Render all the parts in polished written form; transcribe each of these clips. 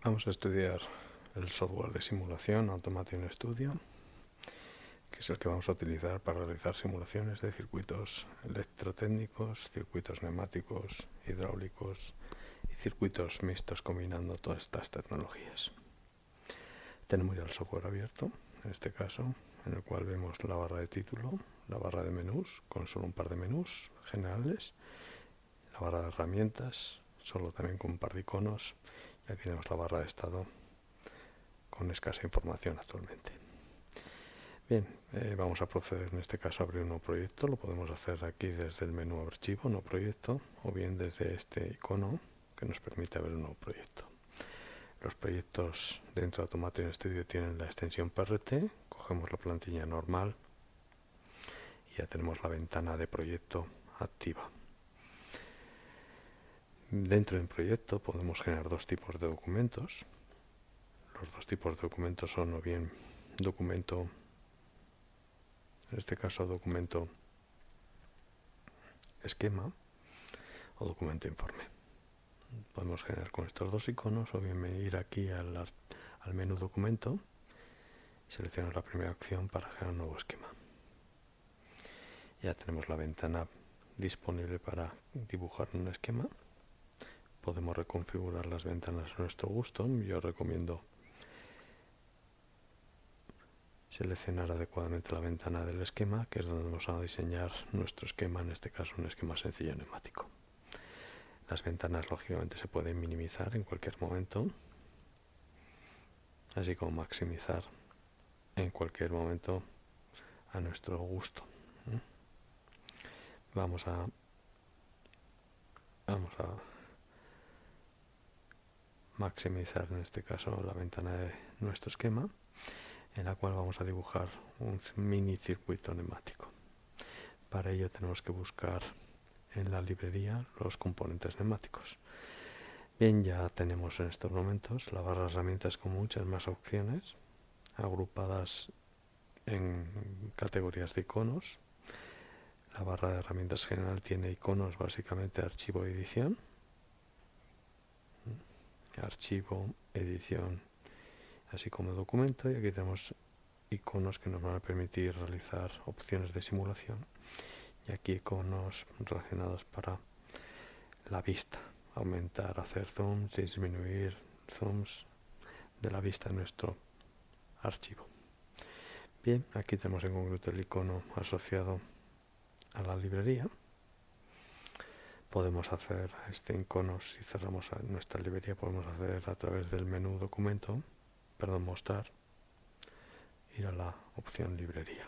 Vamos a estudiar el software de simulación Automation Studio, que es el que vamos a utilizar para realizar simulaciones de circuitos electrotécnicos, circuitos neumáticos, hidráulicos y circuitos mixtos combinando todas estas tecnologías. Tenemos ya el software abierto, en este caso, en el cual vemos la barra de título, la barra de menús, con solo un par de menús generales, la barra de herramientas, solo también con un par de iconos, y aquí tenemos la barra de estado con escasa información actualmente. Bien, vamos a proceder en este caso a abrir un nuevo proyecto. Lo podemos hacer aquí desde el menú archivo, no proyecto, o bien desde este icono que nos permite abrir un nuevo proyecto. Los proyectos dentro de Automation Studio tienen la extensión PRT, cogemos la plantilla normal y ya tenemos la ventana de proyecto activa. Dentro de un proyecto podemos generar dos tipos de documentos. Los dos tipos de documentos son o bien documento, en este caso documento esquema o documento informe. Podemos generar con estos dos iconos o bien ir aquí al menú documento y seleccionar la primera opción para generar un nuevo esquema. Ya tenemos la ventana disponible para dibujar un esquema. Podemos reconfigurar las ventanas a nuestro gusto. Yo recomiendo seleccionar adecuadamente la ventana del esquema, que es donde vamos a diseñar nuestro esquema, en este caso un esquema sencillo neumático. Las ventanas lógicamente se pueden minimizar en cualquier momento, así como maximizar en cualquier momento a nuestro gusto. Vamos a maximizar en este caso la ventana de nuestro esquema, en la cual vamos a dibujar un mini circuito neumático. Para ello tenemos que buscar en la librería los componentes neumáticos. Bien, ya tenemos en estos momentos la barra de herramientas con muchas más opciones, agrupadas en categorías de iconos. La barra de herramientas general tiene iconos básicamente de archivo y edición. Archivo, edición, así como documento, y aquí tenemos iconos que nos van a permitir realizar opciones de simulación, y aquí iconos relacionados para la vista, aumentar, hacer zooms, disminuir zooms de la vista de nuestro archivo. Bien, aquí tenemos en concreto el icono asociado a la librería. Podemos hacer este icono, si cerramos nuestra librería, podemos hacer a través del menú documento, mostrar, ir a la opción librería.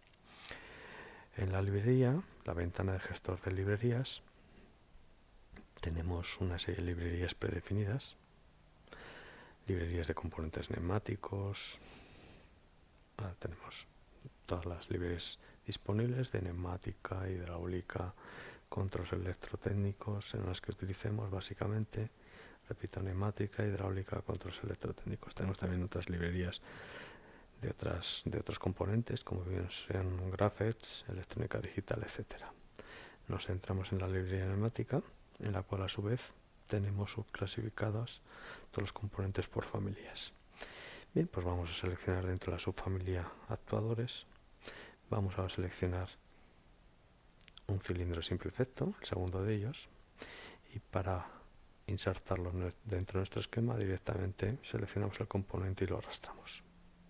En la librería, la ventana de gestor de librerías, tenemos una serie de librerías predefinidas, librerías de componentes neumáticos. Tenemos todas las librerías disponibles de neumática, hidráulica, controles electrotécnicos en las que utilicemos básicamente, repito, neumática, hidráulica, controles electrotécnicos. Tenemos también otras librerías de otros componentes, como bien sean Graphics, electrónica digital, etc. Nos centramos en la librería neumática, en la cual a su vez tenemos subclasificados todos los componentes por familias. Bien, pues vamos a seleccionar dentro de la subfamilia actuadores, vamos a seleccionar un cilindro simple efecto, el segundo de ellos, y para insertarlo dentro de nuestro esquema directamente seleccionamos el componente y lo arrastramos.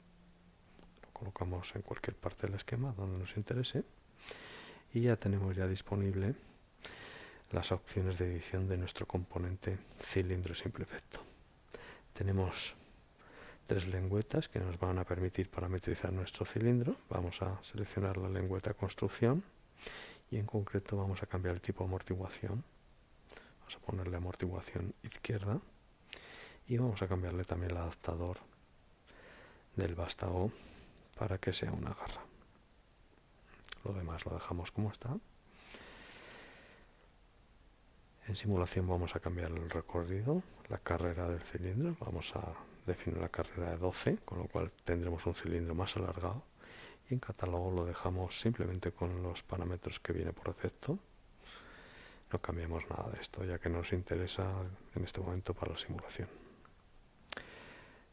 Lo colocamos en cualquier parte del esquema donde nos interese y ya tenemos ya disponible las opciones de edición de nuestro componente cilindro simple efecto. Tenemos tres lengüetas que nos van a permitir parametrizar nuestro cilindro. Vamos a seleccionar la lengüeta construcción y en concreto vamos a cambiar el tipo de amortiguación. Vamos a ponerle amortiguación izquierda y vamos a cambiarle también el adaptador del vástago para que sea una garra. Lo demás lo dejamos como está. En simulación vamos a cambiar el recorrido, la carrera del cilindro. Vamos a definir la carrera de 12, con lo cual tendremos un cilindro más alargado. Y en catálogo lo dejamos simplemente con los parámetros que viene por defecto. No cambiamos nada de esto, ya que nos interesa en este momento para la simulación.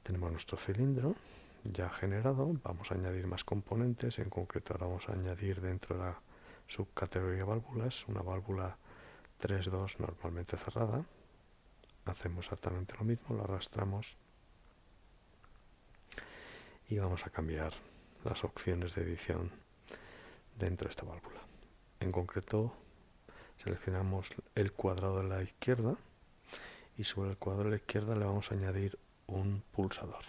Tenemos nuestro cilindro ya generado. Vamos a añadir más componentes. En concreto ahora vamos a añadir dentro de la subcategoría válvulas una válvula 3.2 normalmente cerrada. Hacemos exactamente lo mismo, lo arrastramos y vamos a cambiar las opciones de edición dentro de esta válvula. En concreto seleccionamos el cuadrado de la izquierda y sobre el cuadrado de la izquierda le vamos a añadir un pulsador.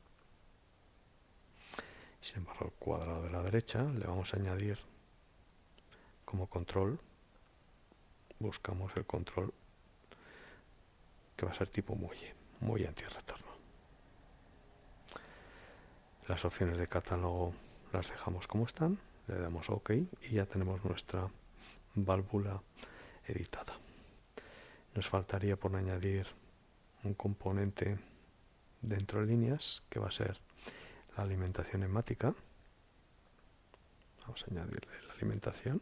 Sin embargo, al cuadrado de la derecha le vamos a añadir como control, buscamos el control que va a ser tipo muelle antirretorno. Las opciones de catálogo las dejamos como están, le damos OK y ya tenemos nuestra válvula editada. Nos faltaría por añadir un componente dentro de líneas que va a ser la alimentación neumática. Vamos a añadirle la alimentación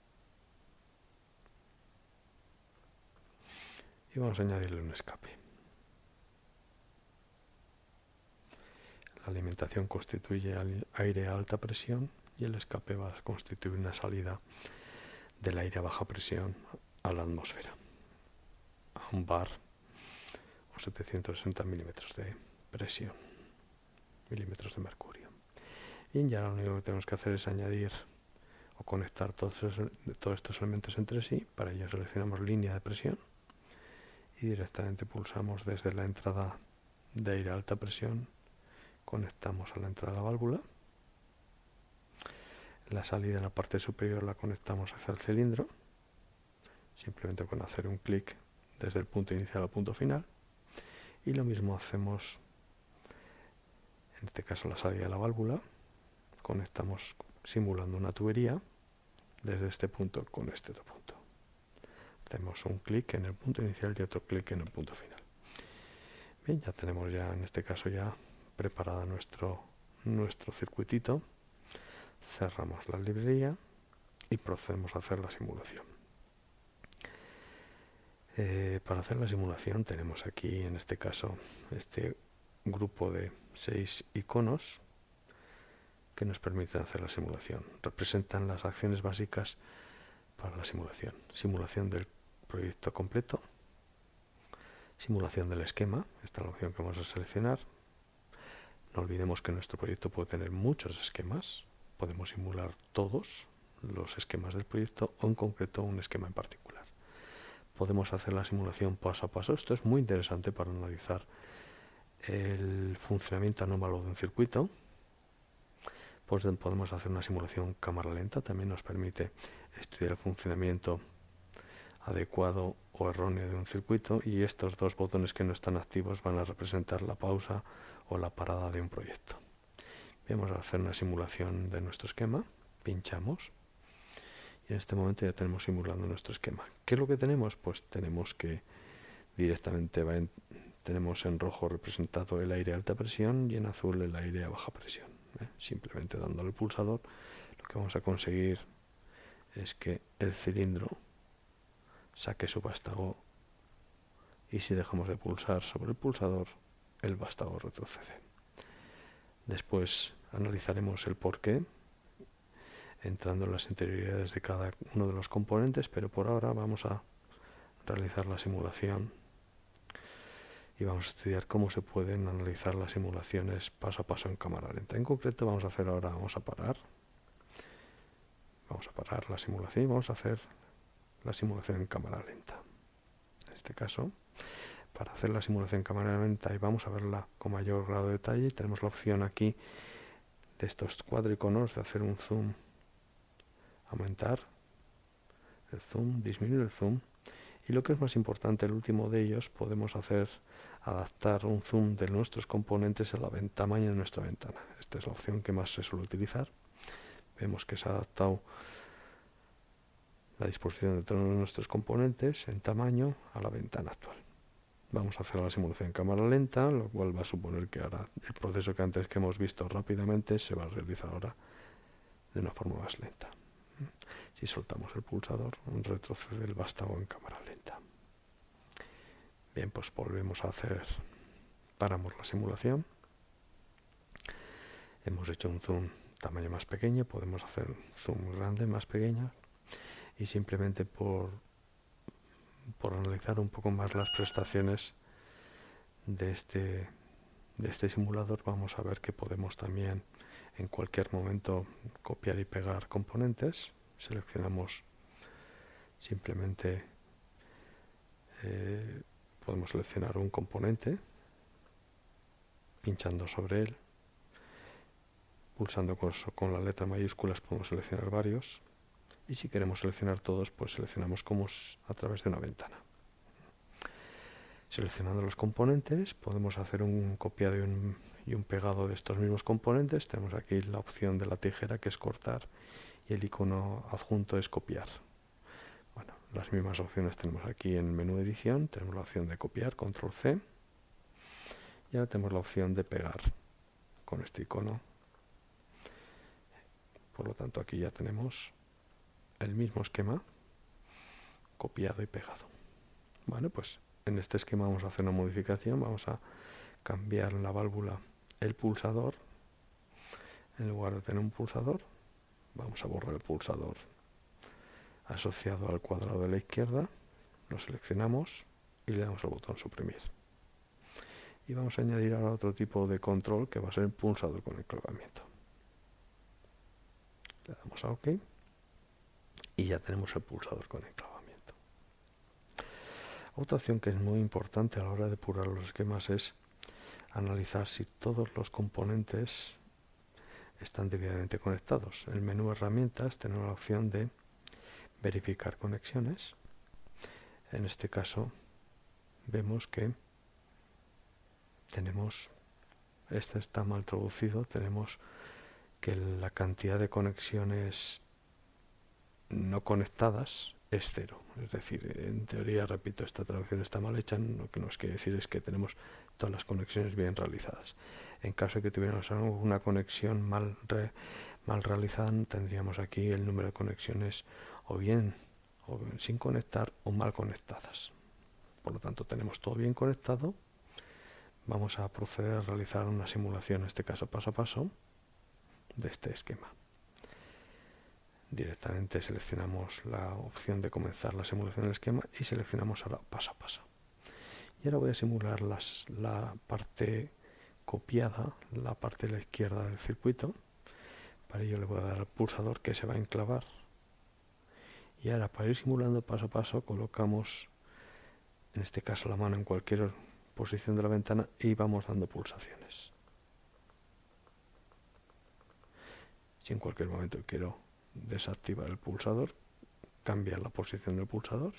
y vamos a añadirle un escape. La alimentación constituye aire a alta presión y el escape va a constituir una salida del aire a baja presión a la atmósfera, a un bar o 760 milímetros de presión, milímetros de mercurio. Y ya lo único que tenemos que hacer es añadir o conectar todos estos elementos entre sí. Para ello seleccionamos línea de presión y directamente pulsamos desde la entrada de aire a alta presión, conectamos a la entrada de la válvula. La salida en la parte superior la conectamos hacia el cilindro, simplemente con hacer un clic desde el punto inicial al punto final. Y lo mismo hacemos, en este caso, la salida de la válvula. Conectamos simulando una tubería desde este punto con este otro punto. Hacemos un clic en el punto inicial y otro clic en el punto final. Bien, ya tenemos en este caso preparada nuestro circuitito. Cerramos la librería y procedemos a hacer la simulación. Para hacer la simulación tenemos aquí, en este caso, este grupo de 6 iconos que nos permiten hacer la simulación. Representan las acciones básicas para la simulación. Simulación del proyecto completo, simulación del esquema, esta es la opción que vamos a seleccionar. No olvidemos que nuestro proyecto puede tener muchos esquemas, podemos simular todos los esquemas del proyecto o en concreto un esquema en particular. Podemos hacer la simulación paso a paso. Esto es muy interesante para analizar el funcionamiento anómalo de un circuito. Pues podemos hacer una simulación cámara lenta, también nos permite estudiar el funcionamiento adecuado o erróneo de un circuito, y estos dos botones que no están activos van a representar la pausa o la parada de un proyecto. Vamos a hacer una simulación de nuestro esquema, pinchamos y en este momento ya tenemos simulando nuestro esquema. ¿Qué es lo que tenemos? Pues tenemos que directamente tenemos en rojo representado el aire a alta presión y en azul el aire a baja presión. Simplemente dándole al pulsador lo que vamos a conseguir es que el cilindro saque su vástago, y si dejamos de pulsar sobre el pulsador, el vástago retrocede. Después analizaremos el porqué entrando en las interioridades de cada uno de los componentes, pero por ahora vamos a realizar la simulación y vamos a estudiar cómo se pueden analizar las simulaciones paso a paso en cámara lenta. En concreto vamos a parar la simulación y vamos a hacer la simulación en cámara lenta. En este caso, para hacer la simulación en cámara lenta y vamos a verla con mayor grado de detalle, tenemos la opción aquí de estos 4 iconos de hacer un zoom, aumentar el zoom, disminuir el zoom, y lo que es más importante, el último de ellos, podemos adaptar un zoom de nuestros componentes al tamaño de nuestra ventana. Esta es la opción que más se suele utilizar. Vemos que se ha adaptado la disposición de todos nuestros componentes en tamaño a la ventana actual. Vamos a hacer la simulación en cámara lenta, lo cual va a suponer que ahora el proceso que antes que hemos visto rápidamente se va a realizar ahora de una forma más lenta. Si soltamos el pulsador, retrocede el vástago en cámara lenta. Bien, pues volvemos a paramos la simulación hemos hecho un zoom tamaño más pequeño, podemos hacer un zoom grande, más pequeño, y simplemente por analizar un poco más las prestaciones de este simulador, vamos a ver que podemos también en cualquier momento copiar y pegar componentes. Seleccionamos simplemente, podemos seleccionar un componente pinchando sobre él, pulsando con la letra mayúsculas podemos seleccionar varios, y si queremos seleccionar todos, pues seleccionamos como a través de una ventana. Seleccionando los componentes podemos hacer un copiado y un pegado de estos mismos componentes. Tenemos aquí la opción de la tijera, que es cortar, y el icono adjunto es copiar. Bueno, las mismas opciones tenemos aquí en menú edición. Tenemos la opción de copiar, control C, y ahora tenemos la opción de pegar con este icono. Por lo tanto, aquí ya tenemos el mismo esquema copiado y pegado. Bueno, pues en este esquema vamos a hacer una modificación. Vamos a cambiar en la válvula el pulsador. En lugar de tener un pulsador, vamos a borrar el pulsador asociado al cuadrado de la izquierda. Lo seleccionamos y le damos al botón suprimir. Y vamos a añadir ahora otro tipo de control, que va a ser el pulsador con enclavamiento. Le damos a OK y ya tenemos el pulsador con enclavamiento. Otra opción que es muy importante a la hora de depurar los esquemas es analizar si todos los componentes están debidamente conectados. En el menú herramientas tenemos la opción de verificar conexiones. En este caso vemos que este está mal traducido. Tenemos que la cantidad de conexiones no conectadas es 0. Es decir, en teoría, repito, esta traducción está mal hecha. Lo que nos quiere decir es que tenemos todas las conexiones bien realizadas. En caso de que tuviéramos una conexión mal realizada, tendríamos aquí el número de conexiones o bien sin conectar o mal conectadas. Por lo tanto, tenemos todo bien conectado. Vamos a proceder a realizar una simulación, en este caso paso a paso, de este esquema. Directamente seleccionamos la opción de comenzar la simulación del esquema y seleccionamos ahora paso a paso. Y ahora voy a simular la parte copiada, la parte de la izquierda del circuito. Para ello le voy a dar al pulsador, que se va a enclavar. Y ahora, para ir simulando paso a paso, colocamos en este caso la mano en cualquier posición de la ventana y vamos dando pulsaciones. Si en cualquier momento quiero desactivar el pulsador, cambiar la posición del pulsador.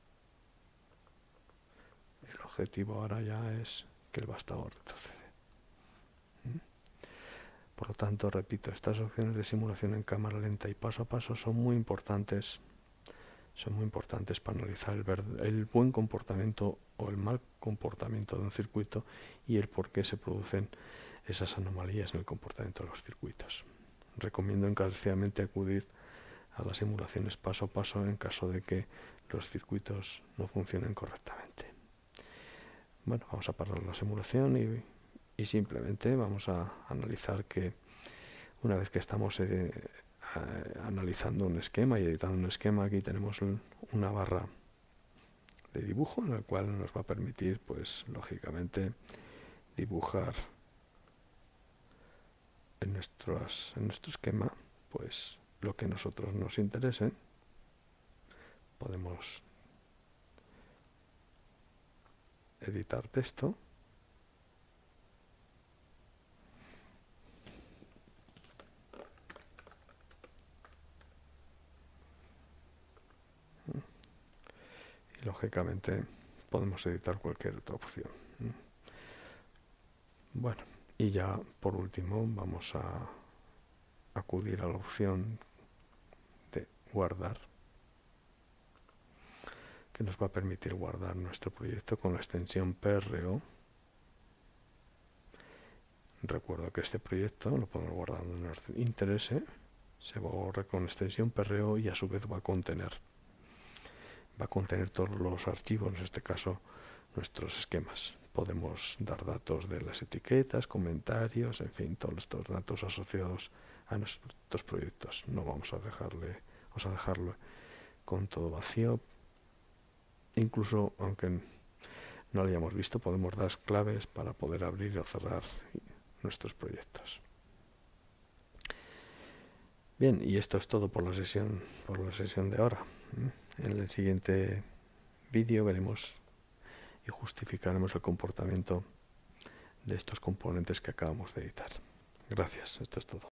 El objetivo ahora ya es que el bastador retrocede. Por lo tanto, repito, estas opciones de simulación en cámara lenta y paso a paso son muy importantes. Son muy importantes para analizar el buen comportamiento o el mal comportamiento de un circuito y el por qué se producen esas anomalías en el comportamiento de los circuitos. Recomiendo encarecidamente acudir a las simulaciones paso a paso en caso de que los circuitos no funcionen correctamente. Bueno, vamos a parar la simulación y simplemente vamos a analizar que una vez que estamos analizando un esquema y editando un esquema, aquí tenemos una barra de dibujo en la cual nos va a permitir, pues lógicamente, dibujar en nuestro esquema pues lo que a nosotros nos interese. Podemos editar texto. Y lógicamente podemos editar cualquier otra opción. Bueno, y ya por último vamos a acudir a la opción de guardar, que nos va a permitir guardar nuestro proyecto con la extensión PRO. Recuerdo que este proyecto lo podemos guardar donde nos interese, se borra con extensión PRO y a su vez va a contener todos los archivos, en este caso nuestros esquemas. podemos dar datos de las etiquetas, comentarios, en fin, todos estos datos asociados a nuestros proyectos. No vamos a dejarlo con todo vacío. Incluso, aunque no lo hayamos visto, podemos dar claves para poder abrir o cerrar nuestros proyectos. Bien, y esto es todo por la sesión de ahora. En el siguiente vídeo veremos y justificaremos el comportamiento de estos componentes que acabamos de editar. Gracias, esto es todo.